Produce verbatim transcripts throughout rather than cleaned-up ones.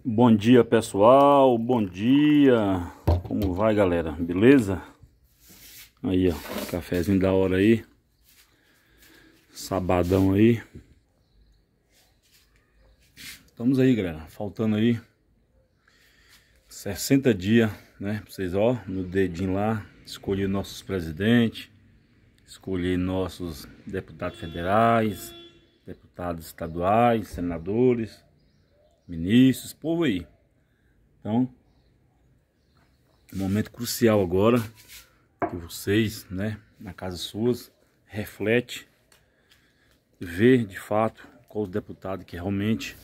Bom dia, pessoal, bom dia. Como vai, galera? Beleza? Aí, ó, cafezinho da hora aí. Sabadão aí. Estamos aí, galera. Faltando aí sessenta dias, né? Pra vocês, ó, no dedinho lá, escolher nossos presidentes, escolher nossos deputados federais, deputados estaduais, senadores, ministros, povo aí. Então, momento crucial agora que vocês, né, na casa suas, reflete, ver de fato qual os deputados que realmente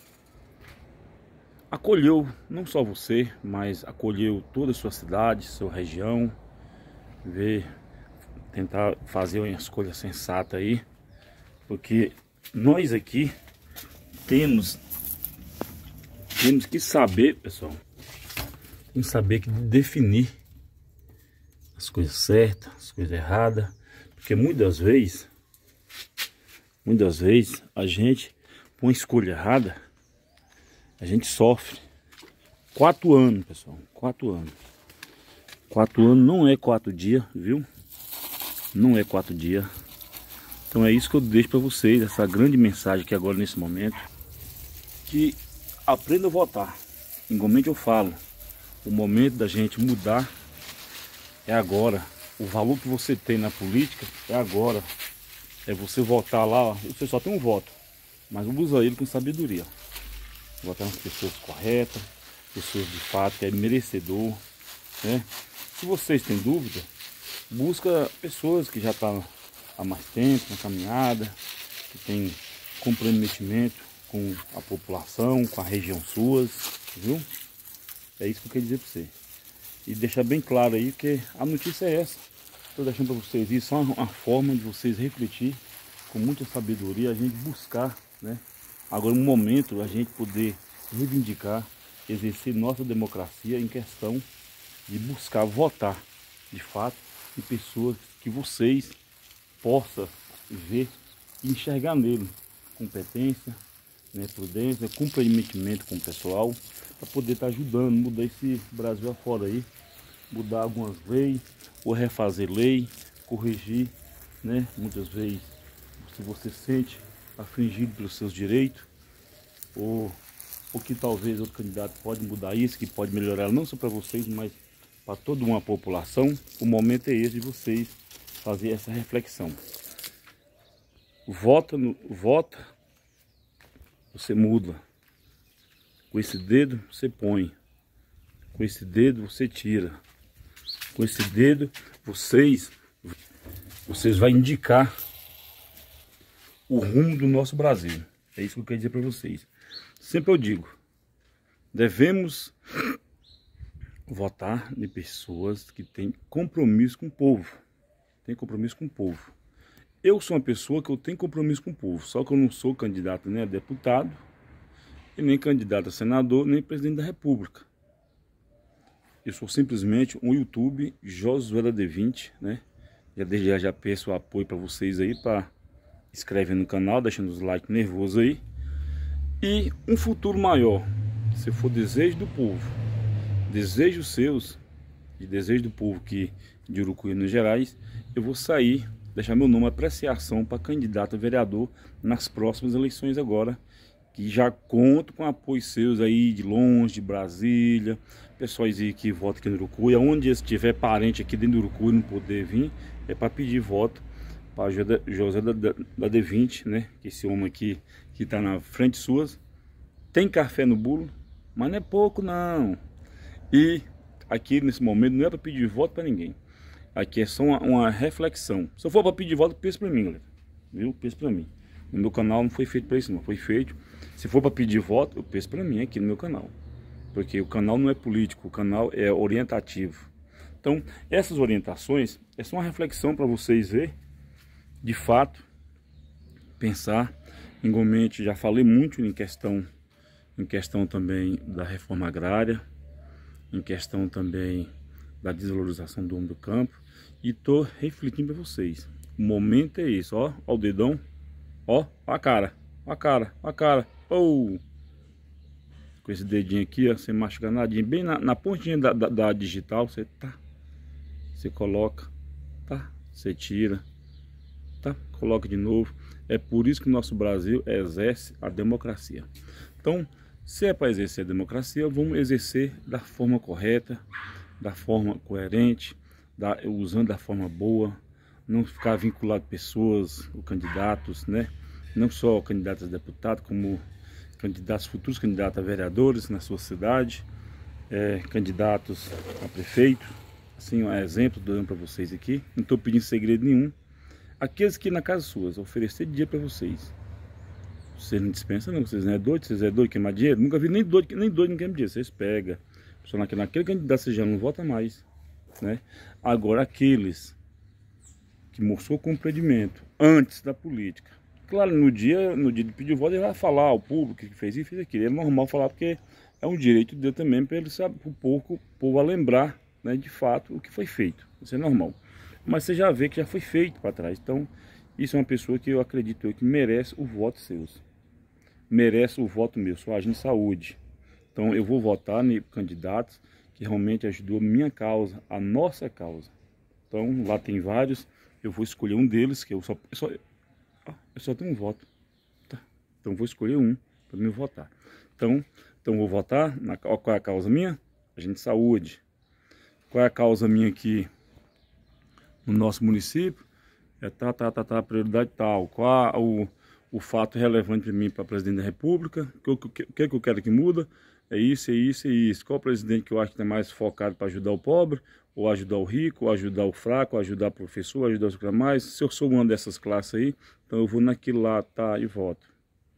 acolheu, não só você, mas acolheu toda a sua cidade, sua região, ver, tentar fazer uma escolha sensata aí, porque nós aqui temos Temos que saber, pessoal, tem que saber que definir as coisas certas, as coisas erradas, porque muitas vezes, muitas vezes a gente, com uma escolha errada, a gente sofre. Quatro anos, pessoal, quatro anos. Quatro anos não é quatro dias, viu? Não é quatro dias. Então é isso que eu deixo para vocês, essa grande mensagem aqui agora nesse momento, que aprenda a votar. Igualmente eu falo, o momento da gente mudar é agora. O valor que você tem na política é agora. É você votar lá, ó, você só tem um voto, mas usa ele com sabedoria. Votar nas pessoas corretas, pessoas de fato que é merecedor, né? Se vocês têm dúvida, busca pessoas que já estão há mais tempo na caminhada, que tem comprometimento com a população, com a região suas, viu? É isso que eu quero dizer para você. E deixar bem claro aí que a notícia é essa. Estou deixando para vocês isso, só uma forma de vocês refletir com muita sabedoria, a gente buscar, né? Agora um momento a gente poder reivindicar, exercer nossa democracia em questão de buscar votar, de fato, em pessoas que vocês possam ver e enxergar nele competência, né, prudência, comprometimento com o pessoal, para poder estar tá ajudando, mudar esse Brasil afora aí, mudar algumas leis, ou refazer lei, corrigir, né, muitas vezes, se você sente afligido pelos seus direitos, ou, ou que talvez outro candidato pode mudar isso, que pode melhorar, não só para vocês, mas para toda uma população, o momento é esse de vocês fazer essa reflexão. Vota, no, vota, você muda. Com esse dedo você põe. Com esse dedo você tira. Com esse dedo vocês, vocês vão indicar o rumo do nosso Brasil. É isso que eu quero dizer para vocês. Sempre eu digo, devemos votar em pessoas que têm compromisso com o povo. Tem compromisso com o povo. Eu sou uma pessoa que eu tenho compromisso com o povo, só que eu não sou candidato nem a deputado, e nem candidato a senador, nem presidente da república. Eu sou simplesmente um YouTube, Josué da D vinte, né? Já desde já, já peço o apoio para vocês aí, para inscrever no canal, deixando os likes nervosos aí. E um futuro maior, se for desejo do povo, desejos seus, e desejo do povo que de Urucuí, Minas Gerais, eu vou sair, deixar meu nome à apreciação para candidato a vereador nas próximas eleições agora, que já conto com apoio seus aí de longe, de Brasília, pessoas aí que votam aqui no Urucuí, aonde estiver parente aqui dentro do Urucuí não poder vir, é para pedir voto para José da, da, da D vinte, né, que esse homem aqui que está na frente suas, tem café no bolo, mas não é pouco não, e aqui nesse momento não é para pedir voto para ninguém. Aqui é só uma, uma reflexão. Se eu for para pedir voto, pensa para mim, galera. Viu? Pensa para mim. No meu canal não foi feito para isso, não. Foi feito. Se for para pedir voto, eu penso para mim aqui no meu canal. Porque o canal não é político, o canal é orientativo. Então, essas orientações é só uma reflexão para vocês ver, de fato, pensar. Igualmente, já falei muito em questão, em questão também da reforma agrária, em questão também da desvalorização do homem do campo, e tô refletindo para vocês. O momento é esse, ó, ó o dedão, ó, ó a cara, ó a cara, ó a cara, oh! com esse dedinho aqui, ó, sem machucar nadinha, bem na, na pontinha da, da, da digital, você tá, você coloca, tá, você tira, tá, coloca de novo. É por isso que o nosso Brasil exerce a democracia. Então, se é para exercer a democracia, vamos exercer da forma correta, da forma coerente, da, usando da forma boa, não ficar vinculado a pessoas, ou candidatos, né? Não só candidatos a deputado, como candidatos, futuros candidatos a vereadores na sua cidade, é, candidatos a prefeito, assim, um exemplo, estou dando para vocês aqui, não estou pedindo segredo nenhum. Aqueles que na casa suas, oferecer dinheiro para vocês, vocês não dispensam não, vocês não é doido, vocês é doido queimar dinheiro, nunca vi nem doido, nem doido não queimar dinheiro, vocês pegam, só naquele, naquele candidato você já não vota mais, né? Agora aqueles que mostrou compreendimento antes da política, claro, no dia, no dia de pedir voto ele vai falar ao público que fez isso e fez aquilo. É normal falar porque é um direito dele também para ele saber, para o povo, o povo a lembrar, né, de fato o que foi feito. Isso é normal. Mas você já vê que já foi feito para trás. Então, isso é uma pessoa que eu acredito eu, que merece o voto seus. Merece o voto meu, sou agente de saúde. Então eu vou votar em candidatos que realmente ajudou a minha causa, a nossa causa. Então lá tem vários, eu vou escolher um deles, que eu só... Eu só Eu só tenho um voto, tá? Então vou escolher um para me votar. Então, então vou votar na qual é a causa minha? Agente de saúde. Qual é a causa minha aqui no nosso município? É tá, tá, tá, tá, prioridade tal. Qual o, o fato relevante para mim, para presidente da República? O que, que, que, que eu quero que muda? É isso, é isso, é isso. Qual presidente que eu acho que está mais focado para ajudar o pobre? Ou ajudar o rico, ou ajudar o fraco, ou ajudar o professor, ou ajudar os que mais. Se eu sou uma dessas classes aí, então eu vou naquilo lá, tá, e voto.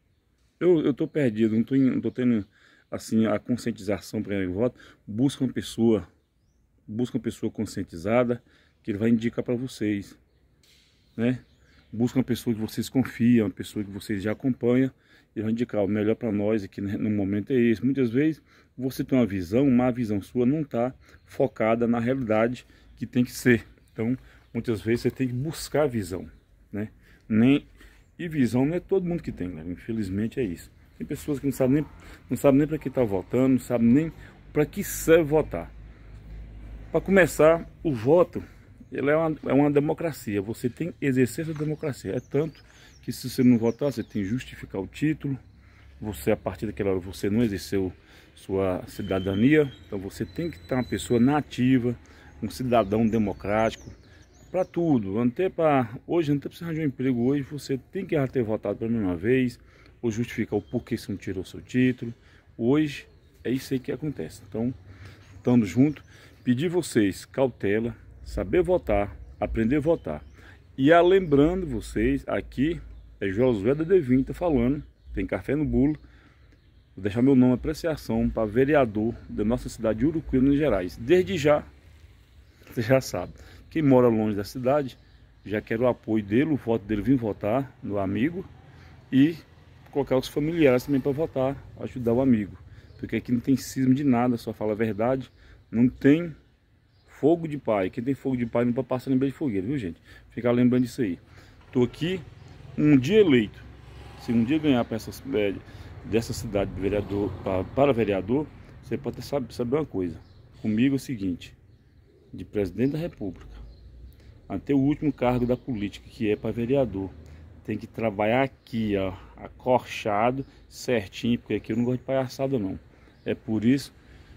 Eu, eu tô perdido, não tô, não tô tendo, assim, a conscientização para o voto. Busca uma pessoa, busca uma pessoa conscientizada, que ele vai indicar para vocês, né? Busca uma pessoa que vocês confiam, uma pessoa que vocês já acompanham, e vai indicar o melhor para nós aqui no momento é esse. Muitas vezes você tem uma visão, uma visão sua não está focada na realidade que tem que ser. Então, muitas vezes você tem que buscar a visão, né? Nem, e visão não é todo mundo que tem, né? Infelizmente é isso. Tem pessoas que não sabem nem, não sabem nem para que está votando, não sabem nem para que serve votar. Para começar, o voto, ele é uma, é uma democracia, você tem que exercer essa democracia. É tanto que se você não votar, você tem que justificar o título, você a partir daquela hora você não exerceu sua cidadania, então você tem que estar uma pessoa nativa, um cidadão democrático, para tudo. Até para hoje, não tem precisando de um emprego hoje, você tem que já ter votado pela mesma vez, ou justificar o porquê você não tirou seu título. Hoje é isso aí que acontece. Então, estamos juntos, pedir vocês cautela, saber votar, aprender a votar. E a, lembrando vocês, aqui é Josué da Devinta falando, tem café no bolo. Vou deixar meu nome, apreciação para vereador da nossa cidade de Urucuí, Minas Gerais. Desde já, você já sabe, quem mora longe da cidade, já quer o apoio dele, o voto dele, vir votar no amigo e colocar os familiares também para votar, ajudar o amigo. Porque aqui não tem cisma de nada, só fala a verdade, não tem fogo de pai. Quem tem fogo de pai não pode passar lembrando de fogueira, viu gente? Ficar lembrando disso aí. Tô aqui, um dia eleito, se um dia ganhar para essa, é, dessa cidade de vereador, para, para vereador, você pode saber, saber uma coisa. Comigo é o seguinte, de presidente da República até o último cargo da política, que é para vereador, tem que trabalhar aqui, ó, acorchado, certinho, porque aqui eu não gosto de palhaçada não. É por isso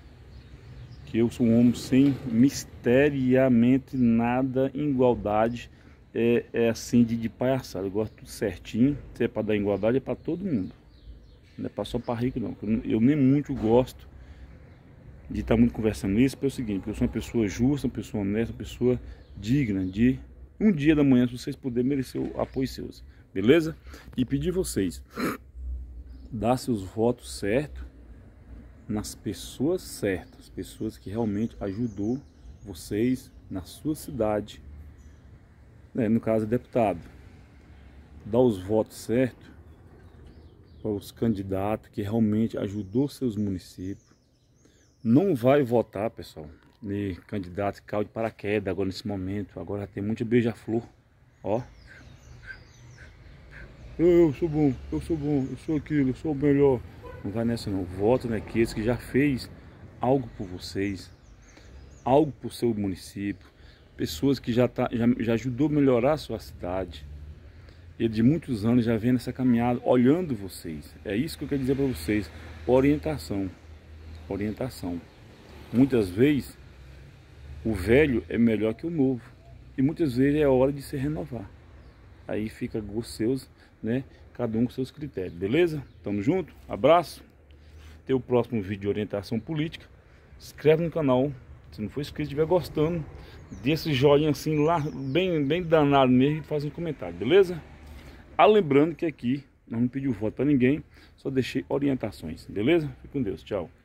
que eu sou um homem sem misteriamente nada em igualdade, é, é assim de, de palhaçada. Eu gosto tudo certinho, se é para dar igualdade é para todo mundo, não é para só para rico não. Eu, eu nem muito gosto de estar muito conversando isso, pelo seguinte, porque eu sou uma pessoa justa, uma pessoa honesta, uma pessoa digna de um dia da manhã, se vocês puderem, merecer o apoio seus, beleza? E pedir vocês, dar seus votos certos nas pessoas certas, pessoas que realmente ajudou vocês na sua cidade, né? No caso, deputado, dar os votos certos para os candidatos que realmente ajudou seus municípios. Não vai votar, pessoal, de candidato que caiu de paraquedas agora nesse momento. Agora já tem muita beija-flor, ó. Eu, eu sou bom, eu sou bom, eu sou aquilo, eu sou o melhor. Não vai nessa não. Vota naqueles que já fez algo por vocês, algo por seu município, pessoas que já, tá, já, já ajudou a melhorar a sua cidade. Ele de muitos anos já vem nessa caminhada, olhando vocês. É isso que eu quero dizer para vocês. Orientação. Orientação. Muitas vezes o velho é melhor que o novo. E muitas vezes é hora de se renovar. Aí fica gosto seus, né? Cada um com seus critérios, beleza? Tamo junto, abraço. Até o próximo vídeo de orientação política. Se inscreve no canal. Se não for inscrito, estiver gostando, dê esse joinha assim lá, bem, bem danado mesmo, e faz um comentário, beleza? Ah, lembrando que aqui nós não pedimos voto para ninguém, só deixei orientações, beleza? Fique com Deus, tchau.